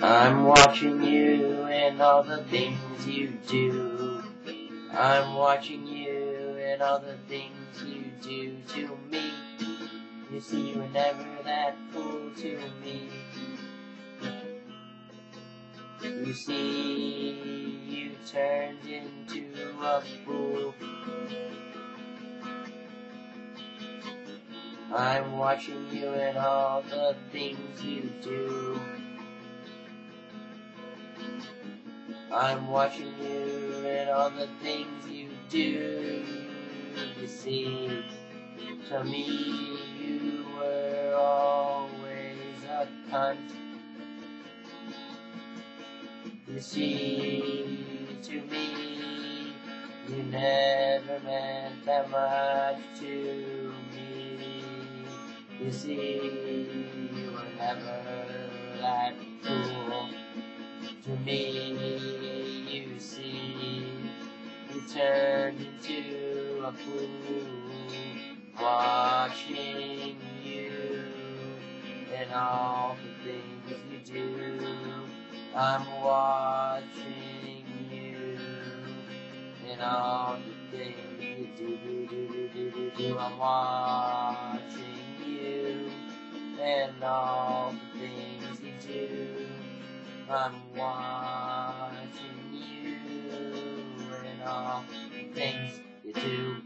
I'm watching you and all the things you do. I'm watching you and all the things you do to me. You see, you were never that cool to me. You see, you turned into a fool. I'm watching you and all the things you do. I'm watching you and all the things you do. You see, to me you were always a cunt. You see, to me you never meant that much to me. You see, you were never that cool to me. You see, you turned into a fool. Watching you and all the things you do. I'm watching you and all the things you do. I'm watching you and all the things you do. I'm watching you and all the things you do.